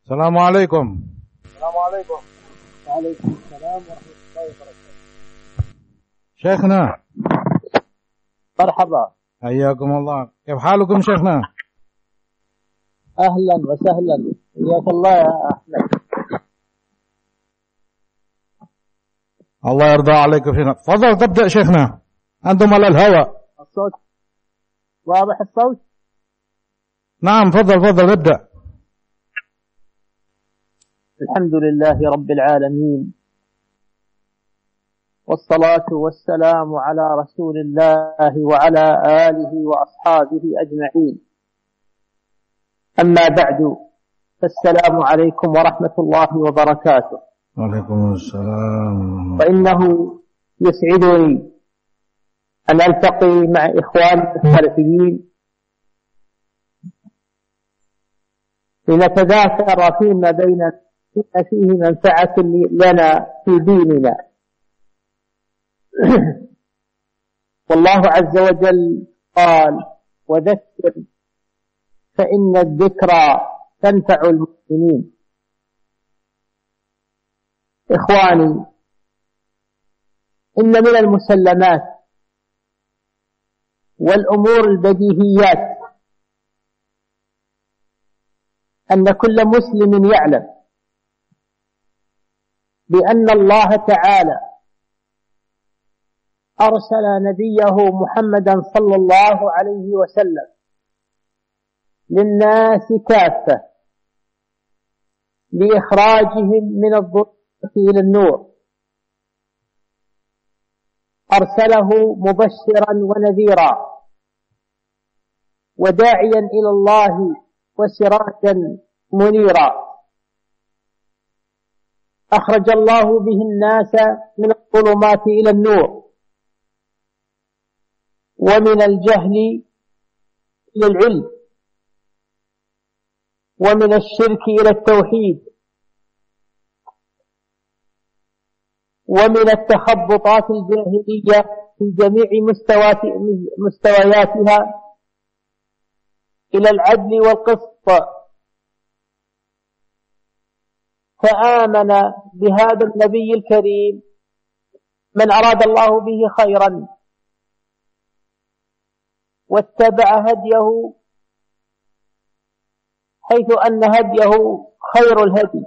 السلام عليكم. السلام عليكم. وعليكم السلام ورحمة الله وبركاته. شيخنا مرحبا، حياكم الله، كيف حالكم شيخنا؟ أهلا وسهلا، حياك الله يا أحمد. الله يرضى عليك فينا. تفضل تبدأ شيخنا، أنتم على الهواء. الصوت واضح الصوت؟ نعم تفضل ابدأ. الحمد لله رب العالمين، والصلاة والسلام على رسول الله وعلى آله وأصحابه أجمعين. أما بعد، فالسلام عليكم ورحمة الله وبركاته. وعليكم السلام. وإنه يسعدني أن ألتقي مع إخواني السلفيين لنتذاكر فيما بيننا فيه منفعة لنا في ديننا. والله عز وجل قال: وذكر فإن الذكرى تنفع المؤمنين. إخواني، إن من المسلمات والأمور البديهيات أن كل مسلم يعلم بأن الله تعالى أرسل نبيه محمدا صلى الله عليه وسلم للناس كافة لإخراجهم من الظلمات إلى النور. أرسله مبشرا ونذيرا وداعيا إلى الله وسراجا منيرا. أخرج الله به الناس من الظلمات إلى النور، ومن الجهل إلى العلم، ومن الشرك إلى التوحيد، ومن التخبطات الجاهلية في جميع مستوياتها إلى العدل والقسط. فآمن بهذا النبي الكريم من أراد الله به خيرا واتبع هديه، حيث أن هديه خير الهدي،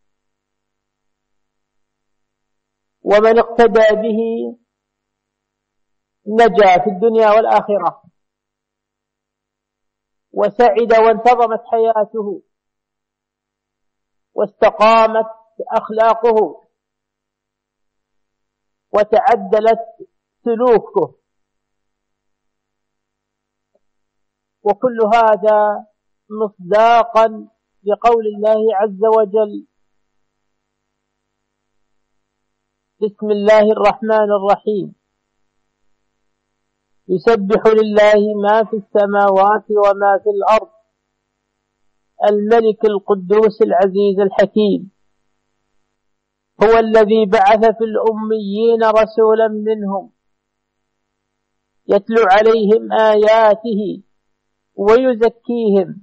ومن اقتدى به نجا في الدنيا والآخرة وسعد وانتظمت حياته واستقامت أخلاقه وتعدلت سلوكه. وكل هذا مصداقا لقول الله عز وجل: بسم الله الرحمن الرحيم، يسبح لله ما في السماوات وما في الأرض، الملك القدوس العزيز الحكيم، هو الذي بعث في الأميين رسولا منهم يتلو عليهم آياته ويزكيهم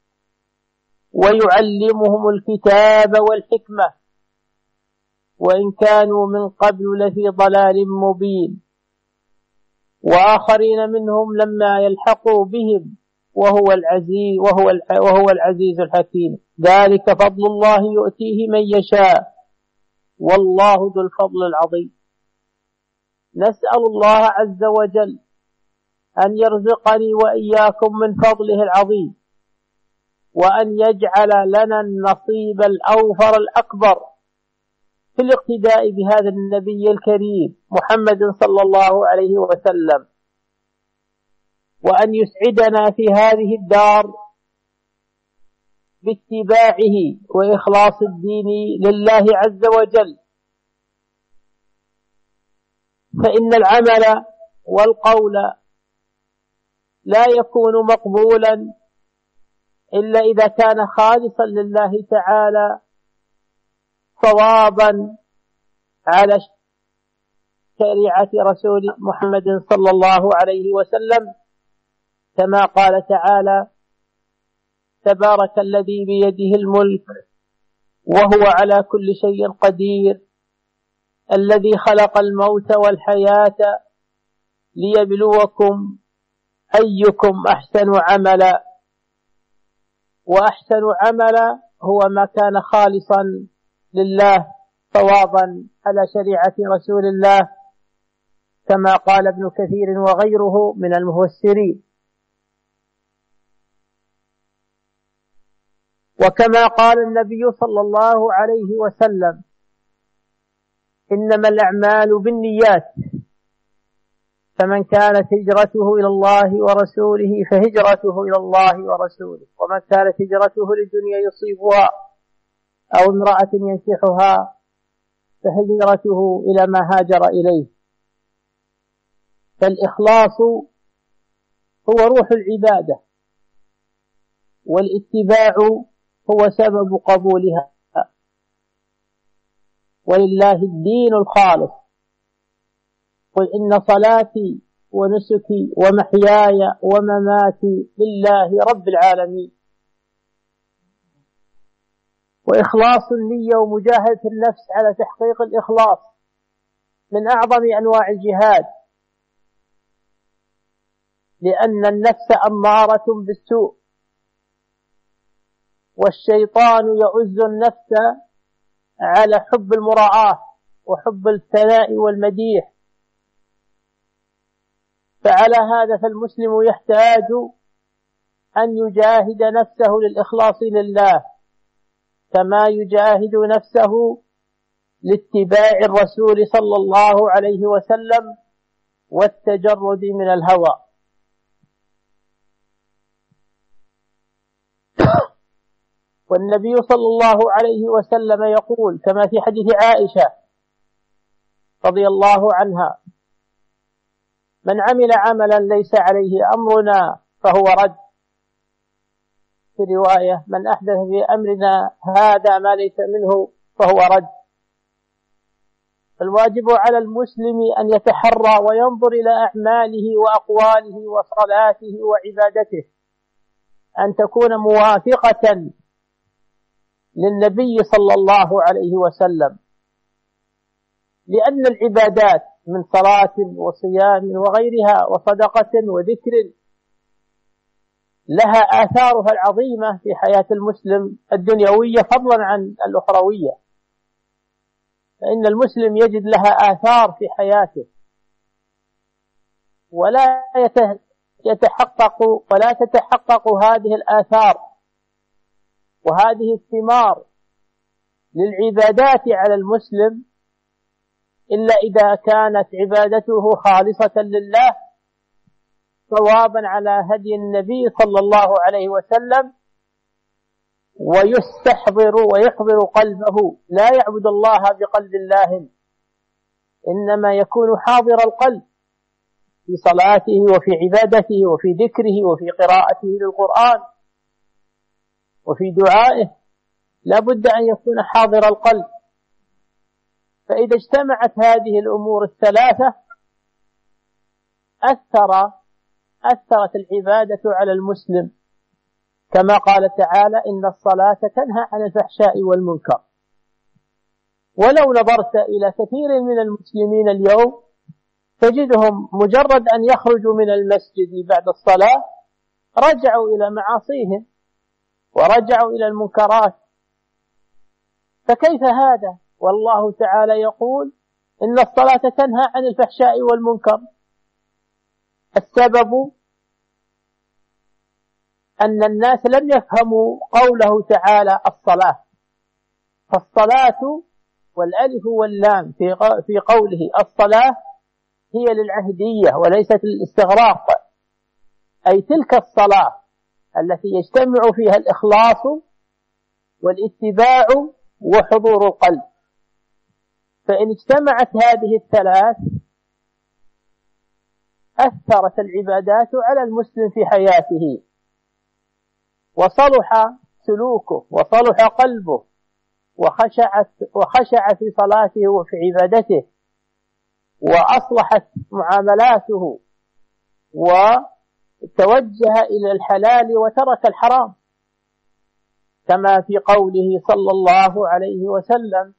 ويعلمهم الكتاب والحكمة وإن كانوا من قبل لفي ضلال مبين، وآخرين منهم لما يلحقوا بهم وهو العزيز الحكيم. ذلك فضل الله يؤتيه من يشاء والله ذو الفضل العظيم. نسأل الله عز وجل أن يرزقني وإياكم من فضله العظيم، وأن يجعل لنا النصيب الأوفر الأكبر في الاقتداء بهذا النبي الكريم محمد صلى الله عليه وسلم، وأن يسعدنا في هذه الدار باتباعه وإخلاص الدين لله عز وجل. فإن العمل والقول لا يكون مقبولا إلا إذا كان خالصا لله تعالى صوابا على شريعة رسول محمد صلى الله عليه وسلم، كما قال تعالى: تبارك الذي بيده الملك وهو على كل شيء قدير، الذي خلق الموت والحياة ليبلوكم أيكم أحسن عملا، وأحسن عملا هو ما كان خالصا لله صوابا على شريعة رسول الله، كما قال ابن كثير وغيره من المفسرين. وكما قال النبي صلى الله عليه وسلم: إنما الأعمال بالنيات، فمن كانت هجرته إلى الله ورسوله فهجرته إلى الله ورسوله، ومن كانت هجرته للدنيا يصيبها أو امرأة ينكحها فهجرته إلى ما هاجر إليه. فالإخلاص هو روح العبادة، والاتباع هو سبب قبولها، ولله الدين الخالص. قل إن صلاتي ونسكي ومحياي ومماتي لله رب العالمين. وإخلاص النية ومجاهدة النفس على تحقيق الإخلاص من أعظم أنواع الجهاد، لأن النفس أمارة بالسوء، والشيطان يؤز النفس على حب المراءة وحب الثناء والمديح. فعلى هذا فالمسلم يحتاج أن يجاهد نفسه للإخلاص لله، كما يجاهد نفسه لاتباع الرسول صلى الله عليه وسلم والتجرد من الهوى. والنبي صلى الله عليه وسلم يقول كما في حديث عائشة رضي الله عنها: من عمل عملا ليس عليه أمرنا فهو رد. في رواية: من أحدث في أمرنا هذا ما ليس منه فهو رد. الواجب على المسلم أن يتحرى وينظر إلى أعماله وأقواله وصلاته وعبادته أن تكون موافقة للنبي صلى الله عليه وسلم، لأن العبادات من صلاة وصيام وغيرها وصدقة وذكر لها آثارها العظيمة في حياة المسلم الدنيوية فضلا عن الأخروية، فإن المسلم يجد لها آثار في حياته، ولا تتحقق هذه الآثار وهذه الثمار للعبادات على المسلم إلا إذا كانت عبادته خالصة لله صوابا على هدي النبي صلى الله عليه وسلم، ويستحضر ويحضر قلبه، لا يعبد الله بقلب الله، إنما يكون حاضر القلب في صلاته وفي عبادته وفي ذكره وفي قراءته للقرآن وفي دعائه، لا بد أن يكون حاضر القلب. فإذا اجتمعت هذه الأمور الثلاثة أثرت العبادة على المسلم، كما قال تعالى: إن الصلاة تنهى عن الفحشاء والمنكر. ولو نظرت إلى كثير من المسلمين اليوم تجدهم مجرد أن يخرجوا من المسجد بعد الصلاة رجعوا إلى معاصيهم ورجعوا إلى المنكرات. فكيف هذا والله تعالى يقول إن الصلاة تنهى عن الفحشاء والمنكر؟ السبب أن الناس لم يفهموا قوله تعالى الصلاة. فالصلاة والألف واللام في قوله الصلاة هي للعهدية وليست للاستغراق، أي تلك الصلاة التي يجتمع فيها الإخلاص والاتباع وحضور القلب. فإن اجتمعت هذه الثلاث أثرت العبادات على المسلم في حياته، وصلح سلوكه وصلح قلبه وخشع في صلاته وفي عبادته، وأصلحت معاملاته وتوجه إلى الحلال وترك الحرام. كما في قوله صلى الله عليه وسلم: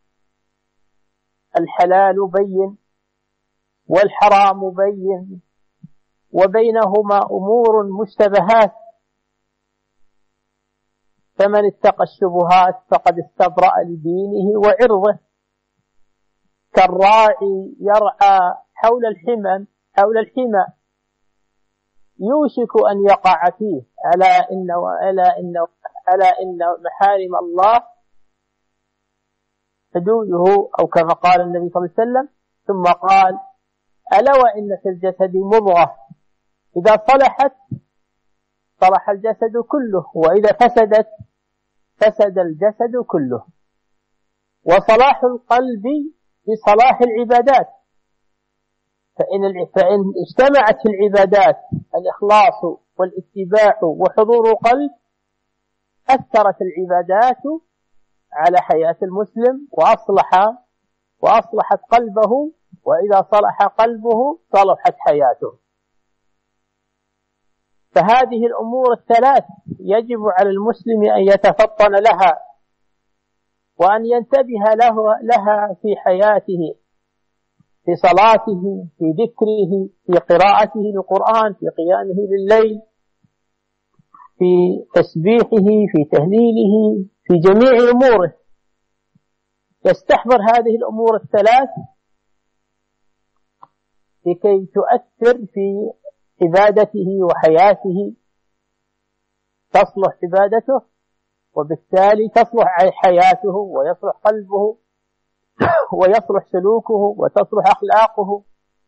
الحلال بين والحرام بين وبينهما أمور مشتبهات، فمن اتقى الشبهات فقد استبرأ لدينه وعرضه، كالراعي يرعى حول الحمى يوشك أن يقع فيه، ألا إن محارم الله حدوده، أو كما قال النبي صلى الله عليه وسلم. ثم قال: ألا وإن في الجسد مضغة إذا صلحت صلح الجسد كله، وإذا فسدت فسد الجسد كله. وصلاح القلب بصلاح العبادات، فإن اجتمعت في العبادات الإخلاص والاتباع وحضور قلب، أثرت العبادات على حياة المسلم وأصلحت قلبه، وإذا صلح قلبه صلحت حياته. فهذه الأمور الثلاث يجب على المسلم أن يتفطن لها وأن ينتبه لها في حياته، في صلاته، في ذكره، في قراءته للقرآن، في قيامه بالليل، في تسبيحه، في تهليله، في جميع أموره. يستحضر هذه الأمور الثلاث لكي تؤثر في عبادته وحياته، تصلح عبادته وبالتالي تصلح حياته ويصلح قلبه ويصلح سلوكه وتصلح أخلاقه.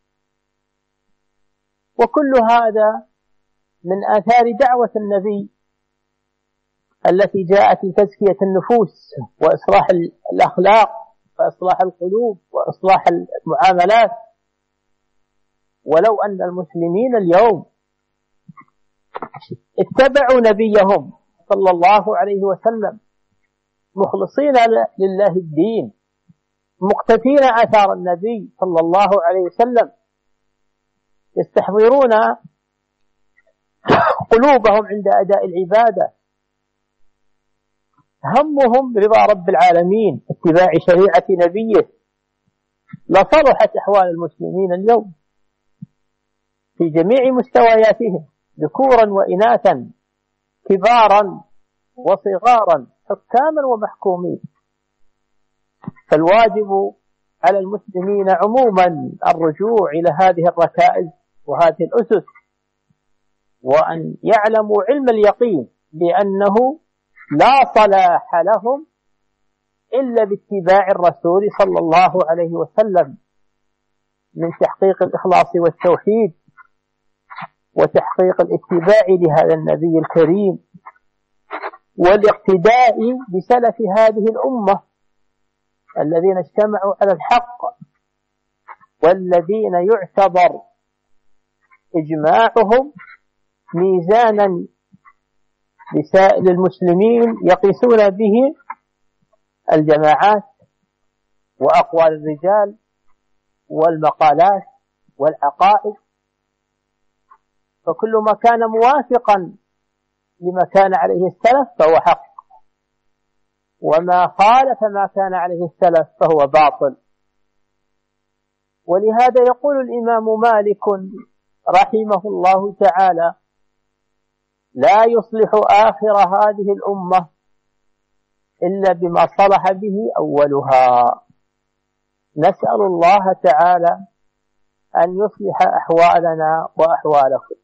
وكل هذا من آثار دعوة النبي التي جاءت لتزكية النفوس وإصلاح الأخلاق وإصلاح القلوب وإصلاح المعاملات. ولو أن المسلمين اليوم اتبعوا نبيهم صلى الله عليه وسلم مخلصين لله الدين، مقتفين آثار النبي صلى الله عليه وسلم، يستحضرون قلوبهم عند أداء العبادة، همهم رضا رب العالمين، اتباع شريعة نبيه، لصلحت أحوال المسلمين اليوم في جميع مستوياتهم، ذكورا وإناثا، كبارا وصغارا، حكاما ومحكومين. فالواجب على المسلمين عموما الرجوع إلى هذه الركائز وهذه الأسس، وأن يعلموا علم اليقين بأنه لا صلاح لهم إلا باتباع الرسول صلى الله عليه وسلم، من تحقيق الإخلاص والتوحيد وتحقيق الاتباع لهذا النبي الكريم، والاقتداء بسلف هذه الأمة الذين اجتمعوا على الحق، والذين يعتبر إجماعهم ميزانا لسائر المسلمين يقيسون به الجماعات وأقوال الرجال والمقالات والعقائد. فكل ما كان موافقا لما كان عليه السلف فهو حق، وما خالف ما كان عليه السلف فهو باطل. ولهذا يقول الإمام مالك رحمه الله تعالى: لا يصلح آخر هذه الأمة إلا بما صلح به أولها. نسأل الله تعالى أن يصلح أحوالنا وأحوالكم.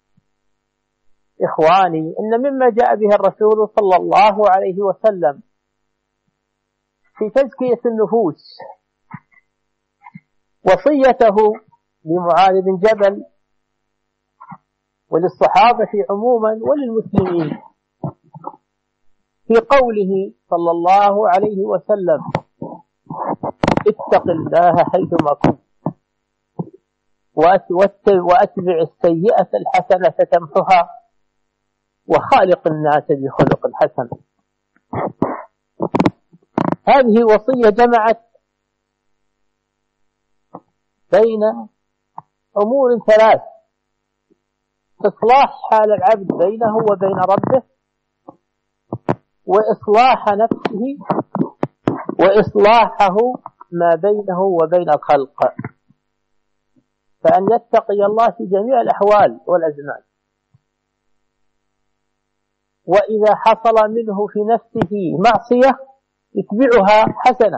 إخواني، إن مما جاء به الرسول صلى الله عليه وسلم في تزكية النفوس وصيته لمعاذ بن جبل وللصحابة عموما وللمسلمين في قوله صلى الله عليه وسلم: اتق الله حيثما كنت وأتبع السيئة الحسنة تمحها وخالق الناس بخلق حسن. هذه وصية جمعت بين أمور ثلاث: إصلاح حال العبد بينه وبين ربه، وإصلاح نفسه وإصلاحه ما بينه وبين الخلق، فأن يتقي الله في جميع الأحوال والأزمان. وإذا حصل منه في نفسه معصية يتبعها حسنة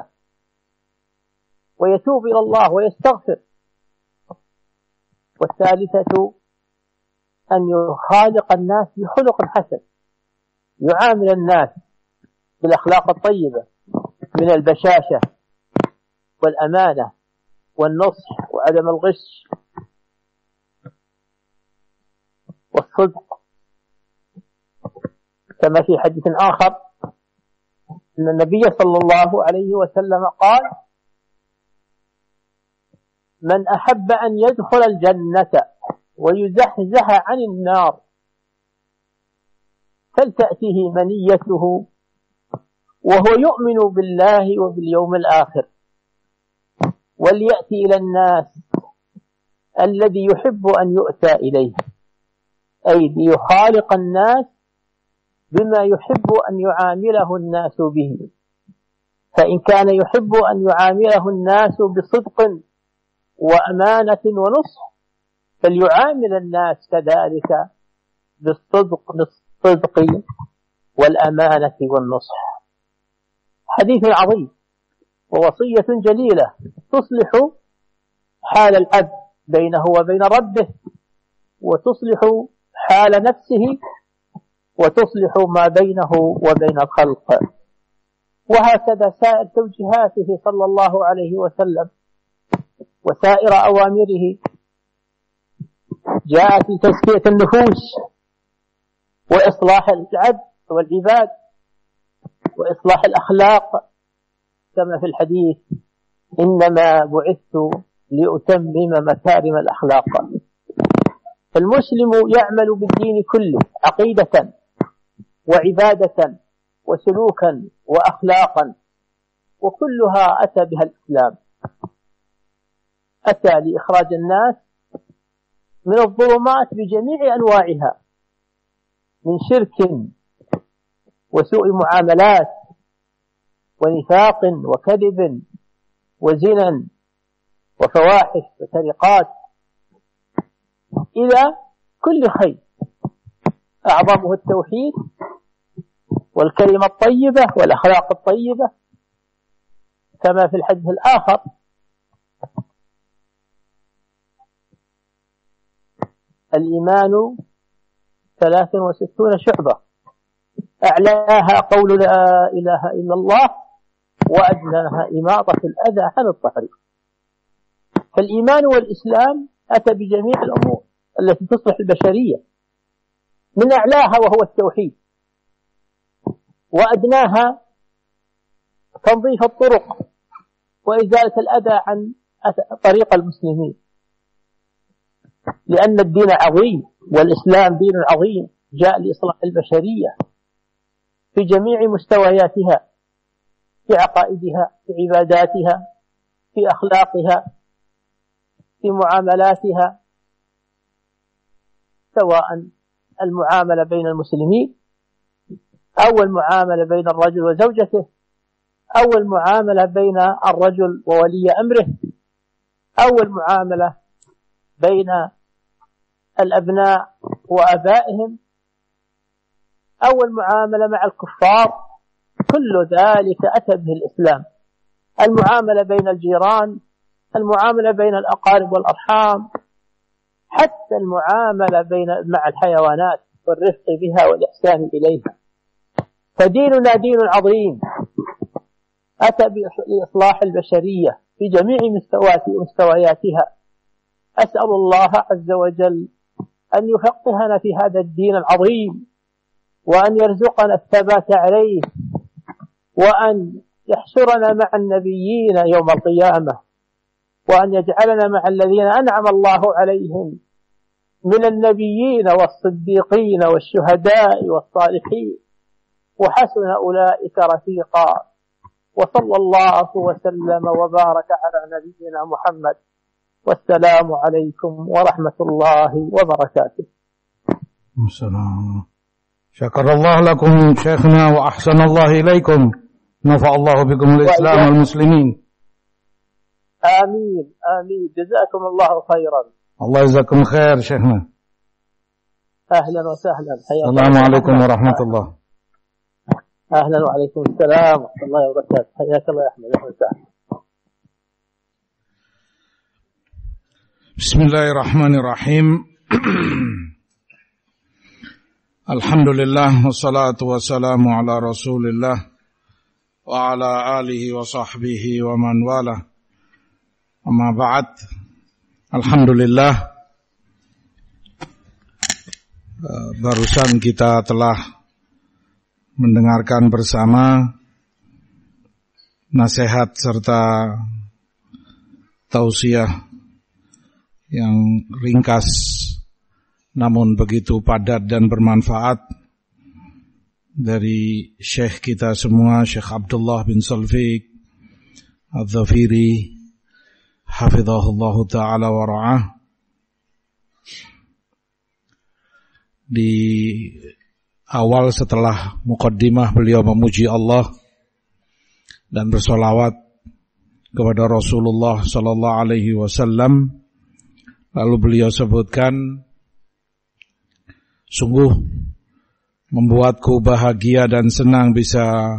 ويتوب إلى الله ويستغفر. والثالثة أن يخالق الناس بخلق حسن، يعامل الناس بالأخلاق الطيبة من البشاشة والأمانة والنصح وعدم الغش والصدق، كما في حديث آخر أن النبي صلى الله عليه وسلم قال: من أحب أن يدخل الجنة ويزحزح عن النار فلتأته منيته وهو يؤمن بالله وباليوم الآخر، وليأتي إلى الناس الذي يحب أن يؤتى إليه، أي ليخالق الناس بما يحب أن يعامله الناس به. فإن كان يحب أن يعامله الناس بصدق وأمانة ونصح فليعامل الناس كذلك بالصدق والأمانة والنصح. حديث عظيم ووصية جليلة تصلح حال العبد بينه وبين ربه، وتصلح حال نفسه، وتصلح ما بينه وبين الخلق. وهكذا سائر توجيهاته صلى الله عليه وسلم وسائر أوامره جاءت لتزكية النفوس وإصلاح العبد والعباد وإصلاح الأخلاق، كما في الحديث: إنما بعثت لأتمم مكارم الأخلاق. المسلم يعمل بالدين كله عقيدة وعبادة وسلوكا وأخلاقا، وكلها أتى بها الإسلام. أتى لإخراج الناس من الظلمات بجميع أنواعها، من شرك وسوء معاملات ونفاق وكذب وزنا وفواحش وسرقات، إلى كل خير، أعظمه التوحيد والكلمة الطيبة والأخلاق الطيبة، كما في الحديث الآخر: الإيمان 63 شعبة، أعلاها قول لا إله إلا الله، وأدناها إماطة الأذى عن الطريق. فالإيمان والإسلام أتى بجميع الأمور التي تصلح البشرية، من أعلاها وهو التوحيد، وأدناها تنظيف الطرق وإزالة الأذى عن طريق المسلمين، لأن الدين عظيم والإسلام دين عظيم جاء لإصلاح البشرية في جميع مستوياتها، في عقائدها، في عباداتها، في أخلاقها، في معاملاتها، سواء المعاملة بين المسلمين أو المعاملة بين الرجل وزوجته، أو المعاملة بين الرجل وولي أمره، أو المعاملة بين الأبناء وآبائهم، أو المعاملة مع الكفار. كل ذلك أتى به الإسلام. المعاملة بين الجيران، المعاملة بين الأقارب والأرحام، حتى المعاملة مع الحيوانات والرفق بها والإحسان إليها. فديننا دين عظيم أتى بإصلاح البشرية في جميع مستوياتها. أسأل الله عز وجل أن يفقهنا في هذا الدين العظيم، وأن يرزقنا الثبات عليه، وأن يحشرنا مع النبيين يوم القيامة، وأن يجعلنا مع الذين أنعم الله عليهم من النبيين والصديقين والشهداء والصالحين، وحسن أولئك رفيقا. وصلى الله وسلم وبارك على نبينا محمد، والسلام عليكم ورحمة الله وبركاته. السلام. Syakarallahu lakum syekhna wa ahsanallahu ilaikum. Nafa'allahu bikum al-Islam wal muslimin. Amin. Amin. Jazakumullahu khairan. Allah jazakum khair syekhna. Ahlan wa sahlan. Assalamualaikum warahmatullahi. Ahlan wa waalaikumsalam warahmatullahi wabarakatuh. Hayakallah ya Ahmad wa sahlan. Bismillahirrahmanirrahim. Alhamdulillah wassalatu wassalamu ala Rasulillah wa ala alihi wa sahbihi wa man wala. Amma ba'd. Alhamdulillah, barusan kita telah mendengarkan bersama nasihat serta tausiah yang ringkas namun begitu padat dan bermanfaat dari Syekh kita semua, Syekh Abdullah bin Salfiq Al-Dhafiri hafizahullahu ta'ala wa ra'ah. Di awal setelah muqaddimah beliau memuji Allah dan bersolawat kepada Rasulullah sallallahu alaihi wasallam. Lalu beliau sebutkan, sungguh membuatku bahagia dan senang bisa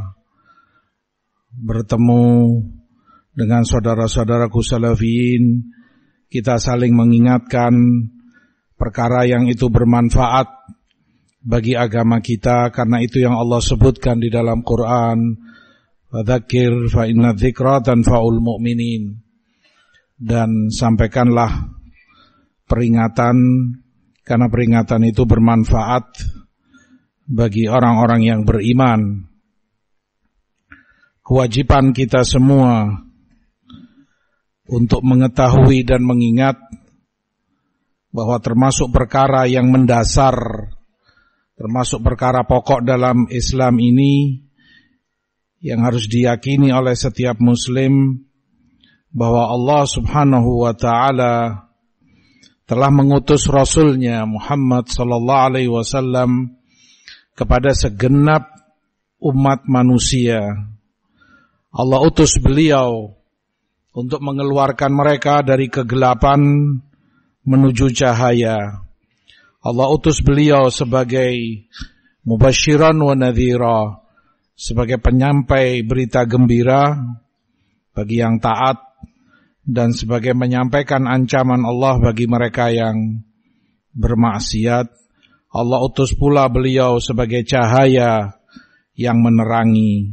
bertemu dengan saudara-saudaraku salafiyin. Kita saling mengingatkan perkara yang itu bermanfaat bagi agama kita, karena itu yang Allah sebutkan di dalam Quran, fadzakir fa inna dzikra tanfa'ul mu'minin. Dan sampaikanlah peringatan, karena peringatan itu bermanfaat bagi orang-orang yang beriman. Kewajiban kita semua untuk mengetahui dan mengingat bahwa termasuk perkara yang mendasar, termasuk perkara pokok dalam Islam ini yang harus diyakini oleh setiap muslim, bahwa Allah subhanahu wa ta'ala telah mengutus Rasulnya Muhammad sallallahu alaihi wasallam kepada segenap umat manusia. Allah utus beliau untuk mengeluarkan mereka dari kegelapan menuju cahaya. Allah utus beliau sebagai mubasyiran wa nadhira, sebagai penyampai berita gembira bagi yang taat, dan sebagai menyampaikan ancaman Allah bagi mereka yang bermaksiat. Allah utus pula beliau sebagai cahaya yang menerangi.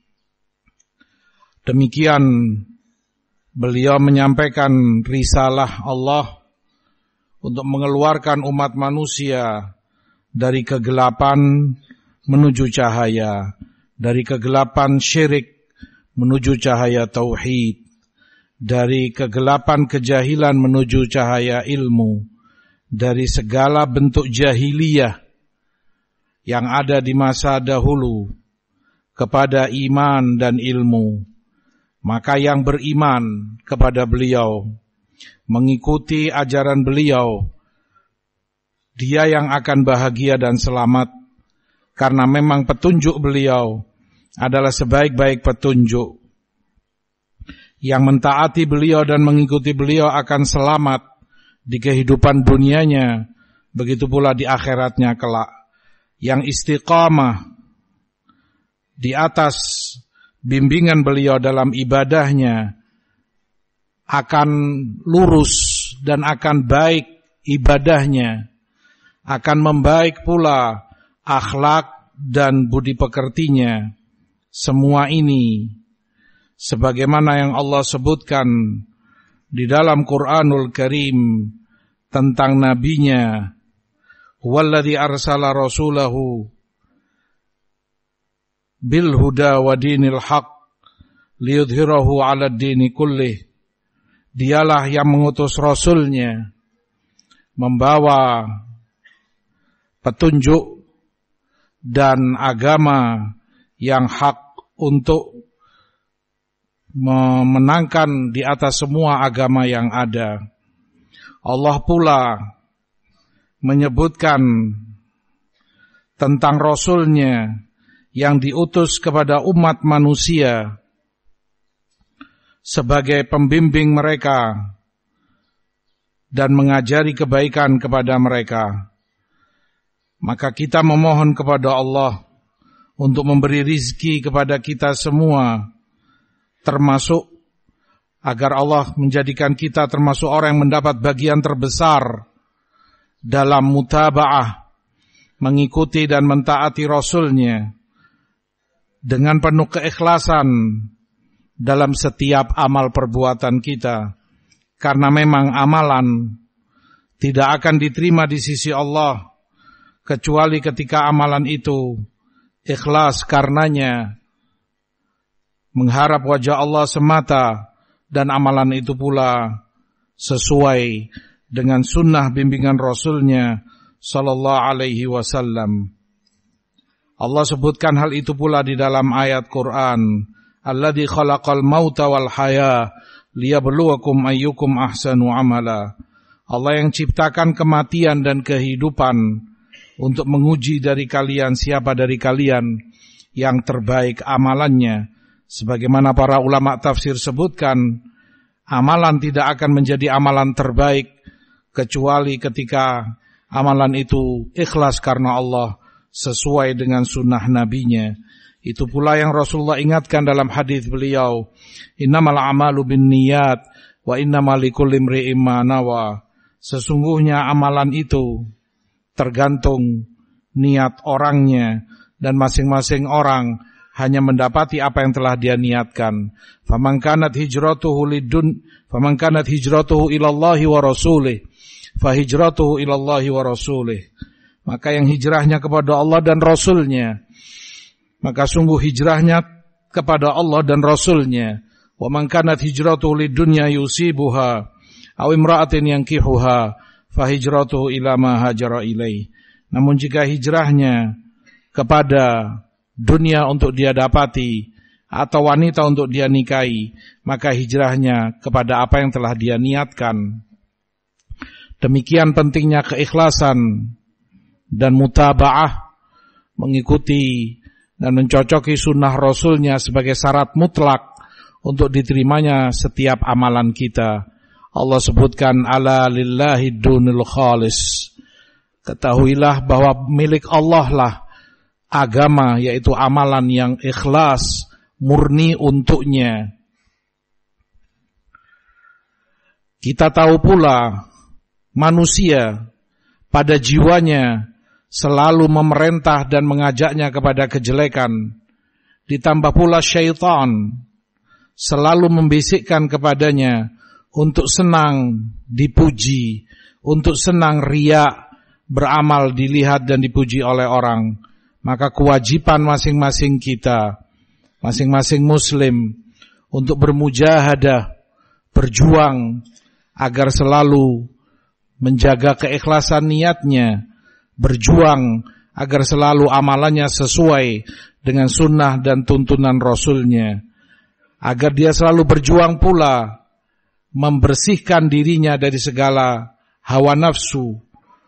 Demikian beliau menyampaikan risalah Allah untuk mengeluarkan umat manusia dari kegelapan menuju cahaya, dari kegelapan syirik menuju cahaya tauhid, dari kegelapan kejahilan menuju cahaya ilmu, dari segala bentuk jahiliyah yang ada di masa dahulu kepada iman dan ilmu. Maka yang beriman kepada beliau, mengikuti ajaran beliau, dia yang akan bahagia dan selamat, karena memang petunjuk beliau adalah sebaik-baik petunjuk. Yang mentaati beliau dan mengikuti beliau akan selamat di kehidupan dunianya, begitu pula di akhiratnya kelak. Yang istiqamah di atas bimbingan beliau dalam ibadahnya akan lurus dan akan baik ibadahnya, akan membaik pula akhlak dan budi pekertinya. Semua ini sebagaimana yang Allah sebutkan di dalam Quranul Karim tentang nabinya, huwallazi arsala rasulahu bil huda wa dinil haq liyudhhirahu 'alad dini kullih. Dialah yang mengutus rasulnya membawa petunjuk dan agama yang hak untuk memenangkan di atas semua agama yang ada. Allah pula menyebutkan tentang Rasul-Nya yang diutus kepada umat manusia sebagai pembimbing mereka dan mengajari kebaikan kepada mereka. Maka kita memohon kepada Allah untuk memberi rizki kepada kita semua, termasuk agar Allah menjadikan kita termasuk orang yang mendapat bagian terbesar dalam mutaba'ah, mengikuti dan mentaati Rasul-Nya dengan penuh keikhlasan dalam setiap amal perbuatan kita. Karena memang amalan tidak akan diterima di sisi Allah kecuali ketika amalan itu ikhlas karenanya, mengharap wajah Allah semata, dan amalan itu pula sesuai dengan sunnah bimbingan Rasul-Nya sallallahu alaihi wasallam. Allah sebutkan hal itu pula di dalam ayat Quran, alladzi khalaqal mauta wal haya liyabluwakum ayyukum ahsanu amala. Allah yang ciptakan kematian dan kehidupan untuk menguji dari kalian siapa dari kalian yang terbaik amalannya. Sebagaimana para ulama tafsir sebutkan, amalan tidak akan menjadi amalan terbaik kecuali ketika amalan itu ikhlas karena Allah, sesuai dengan sunnah nabinya. Itu pula yang Rasulullah ingatkan dalam hadis beliau, innamal a'malu binniyat wa innamal likulli imri'in ma nawa. Sesungguhnya amalan itu tergantung niat orangnya, dan masing-masing orang hanya mendapati apa yang telah dia niatkan. Faman kanat hijratuhu ilallahi wa rasulih, fa hijratuhu ilallahi wa rasulih. Maka yang hijrahnya kepada Allah dan Rasul-Nya, maka sungguh hijrahnya kepada Allah dan Rasul-Nya. Wa man kanat hijratuhu lidunya yusibuha aw imra'atin yankihuha, fa hijratuhu ila ma hajara ilaih. Namun jika hijrahnya kepada dunia untuk dia dapati atau wanita untuk dia nikahi, maka hijrahnya kepada apa yang telah dia niatkan. Demikian pentingnya keikhlasan dan mutaba'ah, mengikuti dan mencocoki sunnah Rasul-Nya sebagai syarat mutlak untuk diterimanya setiap amalan kita. Allah sebutkan, ala lillahi dunul khalis. Ketahuilah bahwa milik Allah lah agama, yaitu amalan yang ikhlas, murni untuknya. Kita tahu pula manusia pada jiwanya selalu memerintah dan mengajaknya kepada kejelekan. Ditambah pula syaitan selalu membisikkan kepadanya untuk senang dipuji, untuk senang riya, beramal dilihat dan dipuji oleh orang. Maka kewajiban masing-masing kita, masing-masing muslim, untuk bermujahadah, berjuang agar selalu menjaga keikhlasan niatnya, berjuang agar selalu amalannya sesuai dengan sunnah dan tuntunan Rasul-Nya, agar dia selalu berjuang pula membersihkan dirinya dari segala hawa nafsu.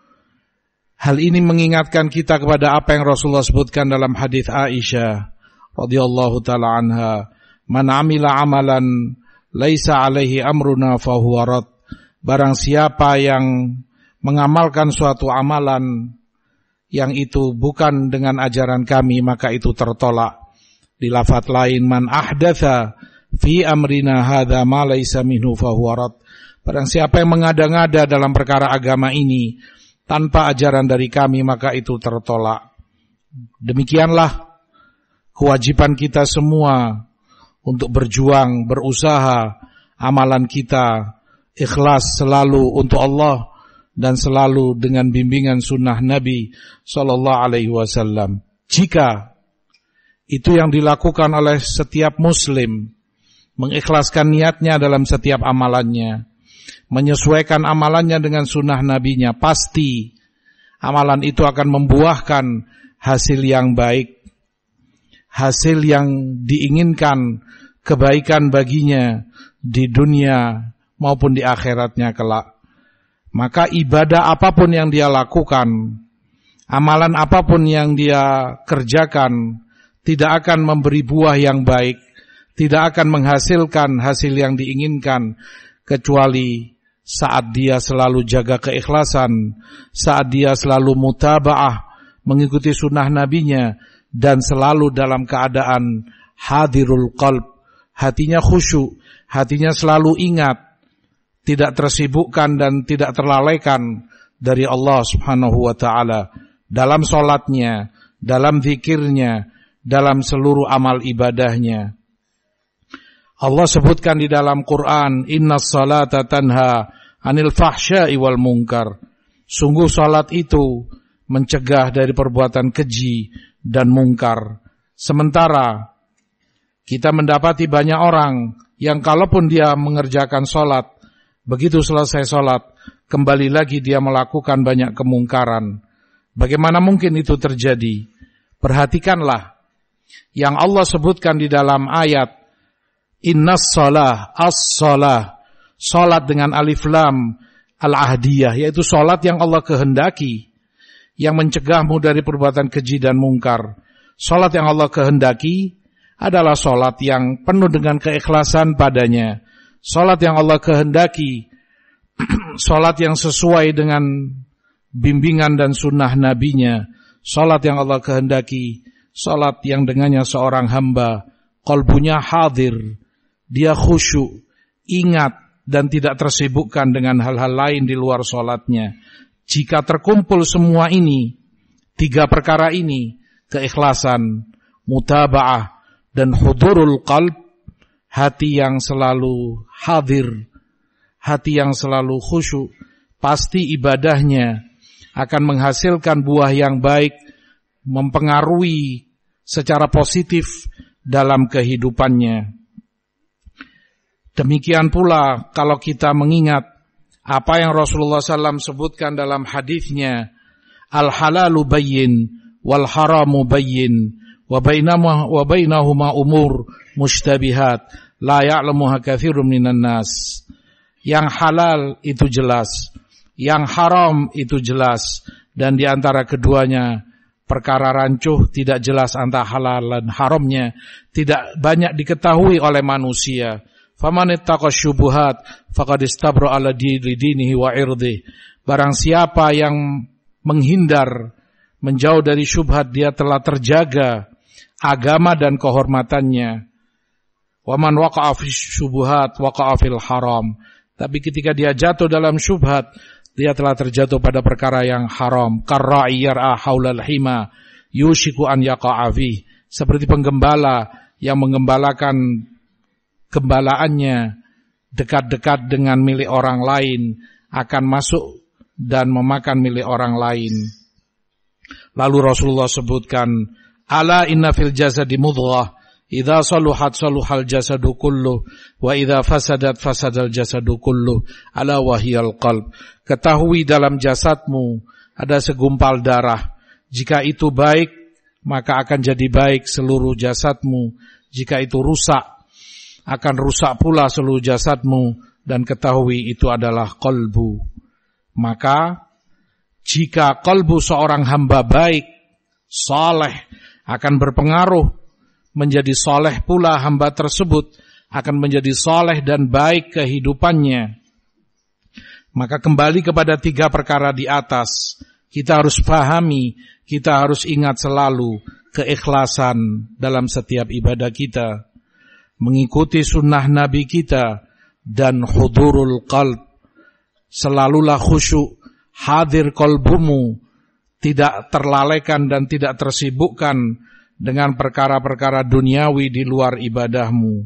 Hal ini mengingatkan kita kepada apa yang Rasulullah sebutkan dalam hadis Aisyah radhiyallahu taala anha, man amila amalan laisa alaihi amruna fahuwa rad. Barang siapa yang mengamalkan suatu amalan yang itu bukan dengan ajaran kami, maka itu tertolak. Di lafaz lain, man ahdatsa fi amrina hadza ma laisa minhu fahuwa rad. Barang siapa yang mengada-ngada dalam perkara agama ini tanpa ajaran dari kami, maka itu tertolak. Demikianlah kewajiban kita semua untuk berjuang, berusaha, amalan kita ikhlas selalu untuk Allah dan selalu dengan bimbingan sunnah Nabi sallallahu alaihi wasallam. Jika itu yang dilakukan oleh setiap muslim, mengikhlaskan niatnya dalam setiap amalannya, menyesuaikan amalannya dengan sunnah nabinya, pasti amalan itu akan membuahkan hasil yang baik, hasil yang diinginkan, kebaikan baginya di dunia maupun di akhiratnya kelak. Maka ibadah apapun yang dia lakukan Amalan apapun yang dia kerjakan tidak akan memberi buah yang baik, tidak akan menghasilkan hasil yang diinginkan, kecuali saat dia selalu jaga keikhlasan, saat dia selalu mutaba'ah, mengikuti sunnah nabinya, dan selalu dalam keadaan hadirul qalb, hatinya khusyuk, hatinya selalu ingat, tidak tersibukkan dan tidak terlalaikan dari Allah Subhanahu wa ta'ala, dalam sholatnya, dalam zikirnya, dalam seluruh amal ibadahnya. Allah sebutkan di dalam Quran, innas salata tanha anil fahsya'i wal munkar. Sungguh salat itu mencegah dari perbuatan keji dan mungkar. Sementara kita mendapati banyak orang yang kalaupun dia mengerjakan salat, begitu selesai salat, kembali lagi dia melakukan banyak kemungkaran. Bagaimana mungkin itu terjadi? Perhatikanlah yang Allah sebutkan di dalam ayat innas salah, as-salah, salat dengan alif lam al-ahdiyah, yaitu salat yang Allah kehendaki, yang mencegahmu dari perbuatan keji dan mungkar. Salat yang Allah kehendaki adalah salat yang penuh dengan keikhlasan padanya. Salat yang Allah kehendaki, salat yang sesuai dengan bimbingan dan sunnah nabinya. Salat yang Allah kehendaki, salat yang dengannya seorang hamba qalbunya hadir, dia khusyuk, ingat, dan tidak tersibukkan dengan hal-hal lain di luar salatnya. Jika terkumpul semua ini, 3 perkara ini, keikhlasan, mutaba'ah, dan hudurul qalb, hati yang selalu hadir, hati yang selalu khusyuk, pasti ibadahnya akan menghasilkan buah yang baik, mempengaruhi secara positif dalam kehidupannya. Demikian pula kalau kita mengingat apa yang Rasulullah SAW sebutkan dalam hadisnya, al-halalu bayyin wal haramu bayyin wa bainahuma umur mushtabihat la ya'lamuha katsirun minan nas. Yang halal itu jelas, yang haram itu jelas, dan di antara keduanya perkara rancuh, tidak jelas antara halal dan haramnya, tidak banyak diketahui oleh manusia. Faman ittaqa syubuhat faqad istabra ala dinihi wa irdih. Barang siapa yang menghindar, menjauh dari syubhat, dia telah terjaga agama dan kehormatannya. Wa man waqa'a fi syubuhat waqa'a fil haram. Tapi ketika dia jatuh dalam syubhat, dia telah terjatuh pada perkara yang haram. Karra'i yar'a haulal hima yushiku an yaqa'a fi. Seperti penggembala yang menggembalakan gembalaannya dekat-dekat dengan milik orang lain, akan masuk dan memakan milik orang lain. Lalu Rasulullah sebutkan, ala inna fil jasadi mudghah, idza saluhat saluhal jasadu kulluh, wa idza fasadat fasadal jasadu kulluh, ala wahiyal qalb. Ketahui dalam jasadmu ada segumpal darah. Jika itu baik, maka akan jadi baik seluruh jasadmu. Jika itu rusak, akan rusak pula seluruh jasadmu. Dan ketahui itu adalah qalbu. Maka jika qalbu seorang hamba baik, saleh, akan berpengaruh menjadi saleh pula hamba tersebut, akan menjadi saleh dan baik kehidupannya. Maka kembali kepada 3 perkara di atas, kita harus pahami, kita harus ingat selalu keikhlasan dalam setiap ibadah kita, mengikuti sunnah Nabi kita, dan hudurul qalb. Selalulah khusyuk, hadir qalbumu, tidak terlalaikan dan tidak tersibukkan dengan perkara-perkara duniawi di luar ibadahmu.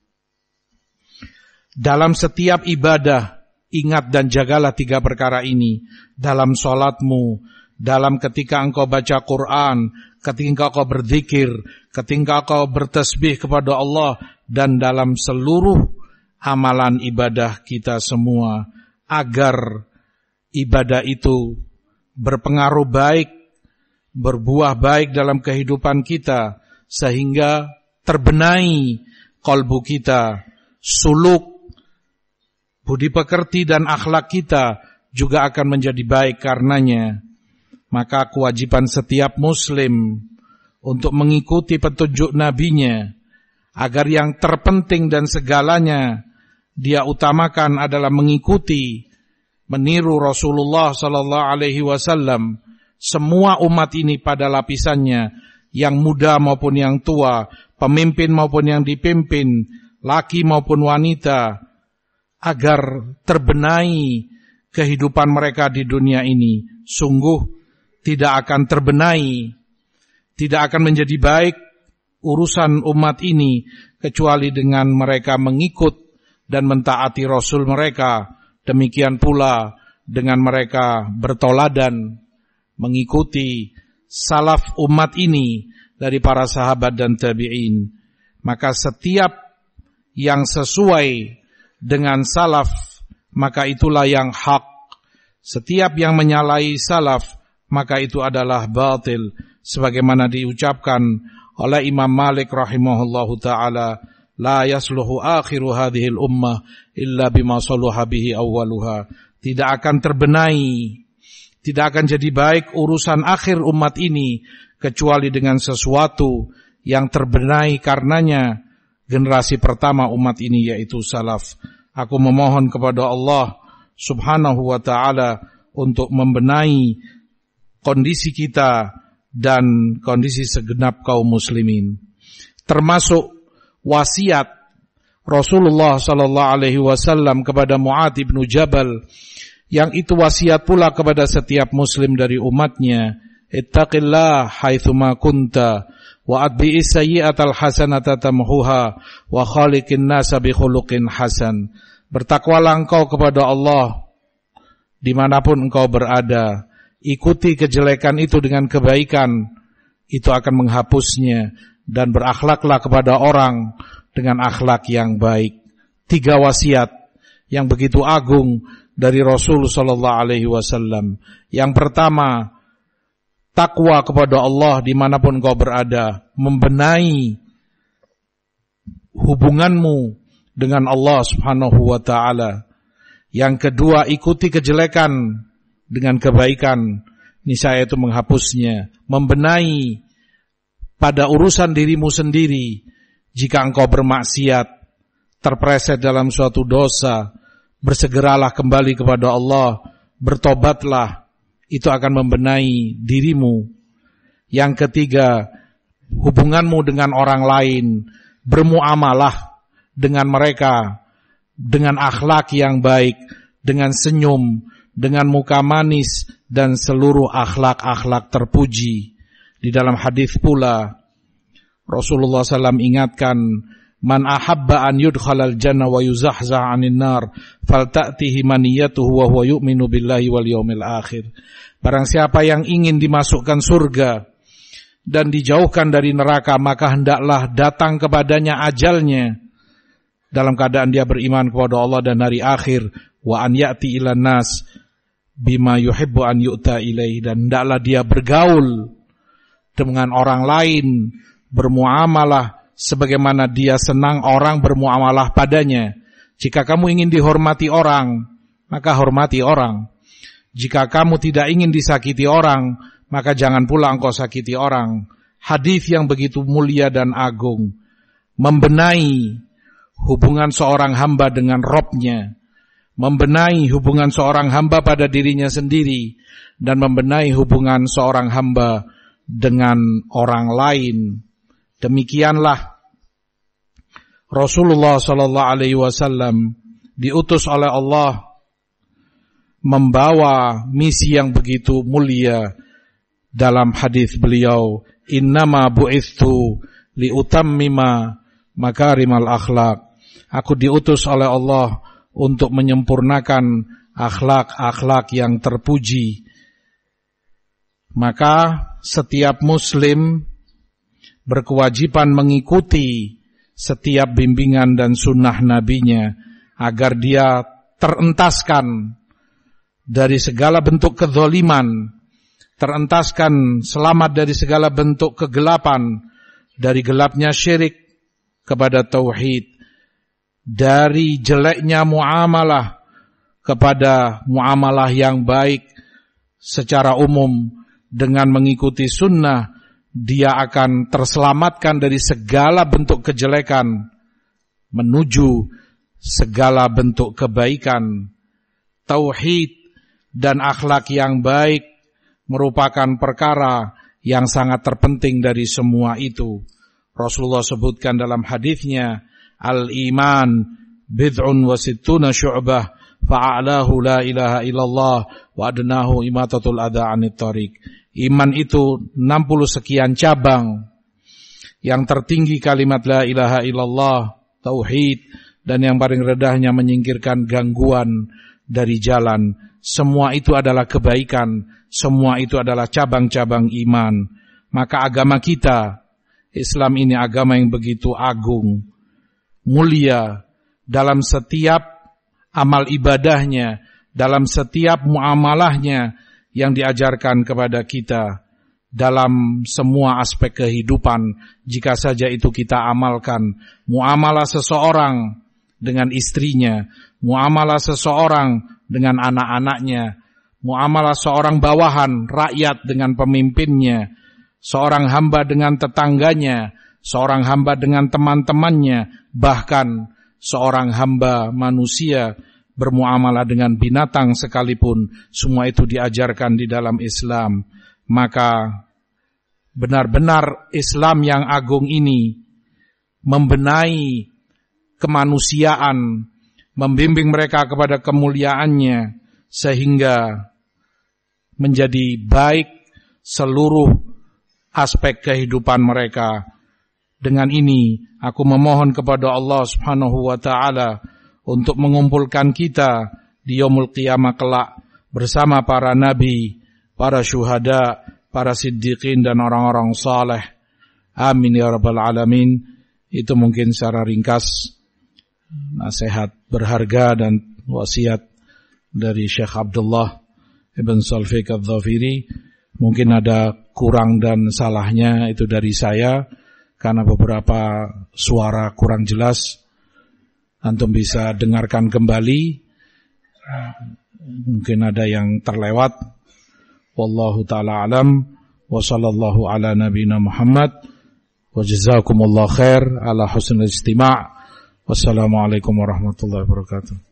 Dalam setiap ibadah, ingat dan jagalah 3 perkara ini. Dalam sholatmu, dalam ketika engkau baca Quran, ketika engkau berzikir, ketika engkau bertasbih kepada Allah, dan dalam seluruh amalan ibadah kita semua, agar ibadah itu berpengaruh baik, berbuah baik dalam kehidupan kita, sehingga terbenahi kalbu kita, suluk, budi pekerti dan akhlak kita juga akan menjadi baik karenanya. Maka kewajiban setiap muslim untuk mengikuti petunjuk nabinya, agar yang terpenting dan segalanya dia utamakan adalah mengikuti, meniru Rasulullah sallallahu alaihi wasallam. Semua umat ini pada lapisannya, yang muda maupun yang tua, pemimpin maupun yang dipimpin, laki maupun wanita, agar terbenahi kehidupan mereka di dunia ini. Sungguh tidak akan terbenahi, tidak akan menjadi baik urusan umat ini kecuali dengan mereka mengikut dan mentaati Rasul mereka. Demikian pula dengan mereka bertoladan mengikuti salaf umat ini dari para sahabat dan tabi'in. Maka setiap yang sesuai dengan salaf, maka itulah yang hak. Setiap yang menyalahi salaf, maka itu adalah batil. Sebagaimana diucapkan oleh Imam Malik rahimahullahu ta'ala, la yasluhu akhiru hadhil ummah illa bima saluha bihi awwaluha. Tidak akan terbenahi, tidak akan jadi baik urusan akhir umat ini kecuali dengan sesuatu yang terbenahi karenanya generasi pertama umat ini, yaitu salaf. Aku memohon kepada Allah subhanahu wa ta'ala untuk membenahi kondisi kita dan kondisi segenap kaum muslimin. Termasuk wasiat Rasulullah sallallahu alaihi wasallam kepada Mu'adz bin Jabal, yang itu wasiat pula kepada setiap muslim dari umatnya. Ittaqillah haitsuma kunta wa atbi'is sayyi'atal hasanata tamhuha wa khaliqin nasa bi khuluqin hasan. Bertakwalah engkau kepada Allah dimanapun engkau berada. Ikuti kejelekan itu dengan kebaikan, itu akan menghapusnya, dan berakhlaklah kepada orang dengan akhlak yang baik. 3 wasiat yang begitu agung dari Rasul sallallahu alaihi wasallam. Yang pertama, takwa kepada Allah dimanapun engkau berada, membenahi hubunganmu dengan Allah subhanahu wa ta'ala. Yang kedua, ikuti kejelekan dengan kebaikan, niscaya itu menghapusnya. Membenahi pada urusan dirimu sendiri. Jika engkau bermaksiat, terpreset dalam suatu dosa, bersegeralah kembali kepada Allah, bertobatlah, itu akan membenahi dirimu. Yang ketiga, hubunganmu dengan orang lain, bermuamalah dengan mereka dengan akhlak yang baik, dengan senyum, dengan muka manis, dan seluruh akhlak-akhlak terpuji. Di dalam hadis pula Rasulullah SAW ingatkan, man ahabba an yudkhalal jannah wa yuzahzah 'anil nar falta'tihi maniyatuhu wa huwa yu'minu billahi wal yaumil akhir. Barang siapa yang ingin dimasukkan surga dan dijauhkan dari neraka, maka hendaklah datang kepadanya ajalnya dalam keadaan dia beriman kepada Allah dan hari akhir. Wa an ya'ti ilan nas bima yuhibbu an yu'ta ilaih, dan hendaklah dia bergaul dengan orang lain, bermuamalah sebagaimana dia senang orang bermuamalah padanya. Jika kamu ingin dihormati orang, maka hormati orang. Jika kamu tidak ingin disakiti orang, maka jangan pula engkau sakiti orang. Hadis yang begitu mulia dan agung, membenahi hubungan seorang hamba dengan Rabb-nya, membenahi hubungan seorang hamba pada dirinya sendiri, dan membenahi hubungan seorang hamba dengan orang lain. Demikianlah Rasulullah sallallahu alaihi wasallam diutus oleh Allah membawa misi yang begitu mulia. Dalam hadis beliau, innama bu'ithu liutammima makarimal akhlak. Aku diutus oleh Allah untuk menyempurnakan akhlak-akhlak yang terpuji. Maka setiap muslim berkewajiban mengikuti setiap bimbingan dan sunnah nabinya, agar dia terentaskan dari segala bentuk kezaliman, terentaskan selamat dari segala bentuk kegelapan, dari gelapnya syirik kepada tauhid, dari jeleknya muamalah kepada muamalah yang baik secara umum, dengan mengikuti sunnah, dia akan terselamatkan dari segala bentuk kejelekan menuju segala bentuk kebaikan. Tauhid dan akhlak yang baik merupakan perkara yang sangat terpenting dari semua itu. Rasulullah sebutkan dalam hadisnya, al-iman bid'un wa sittuna syu'bah, fa'alahu la ilaha illallah wa adnahu imatatul adha 'anit thariq. Iman itu 60 sekian cabang. Yang tertinggi kalimat la ilaha illallah, tauhid, dan yang paling rendahnya menyingkirkan gangguan dari jalan. Semua itu adalah kebaikan, semua itu adalah cabang-cabang iman. Maka agama kita, Islam ini agama yang begitu agung, mulia dalam setiap amal ibadahnya, dalam setiap muamalahnya yang diajarkan kepada kita, dalam semua aspek kehidupan. Jika saja itu kita amalkan, muamalah seseorang dengan istrinya, muamalah seseorang dengan anak-anaknya, muamalah seorang bawahan, rakyat dengan pemimpinnya, seorang hamba dengan tetangganya, seorang hamba dengan teman-temannya, bahkan seorang hamba manusia bermuamalah dengan binatang sekalipun, semua itu diajarkan di dalam Islam. Maka benar-benar Islam yang agung ini membenahi kemanusiaan, membimbing mereka kepada kemuliaannya, sehingga menjadi baik seluruh aspek kehidupan mereka. Dengan ini aku memohon kepada Allah Subhanahu wa taala untuk mengumpulkan kita di yaumul qiyamah kelak bersama para nabi, para syuhada, para siddiqin dan orang-orang saleh. Amin ya rabbal alamin. Itu mungkin secara ringkas nasihat berharga dan wasiat dari Syekh Abdullah Ibn Salfiq Al-Dhafiri. Mungkin ada kurang dan salahnya itu dari saya, karena beberapa suara kurang jelas. Antum bisa dengarkan kembali, mungkin ada yang terlewat. Wallahu ta'ala alam, wa sallallahu ala nabina Muhammad, wa jazakumullah khair ala husnul istima'. Wassalamualaikum warahmatullahi wabarakatuh.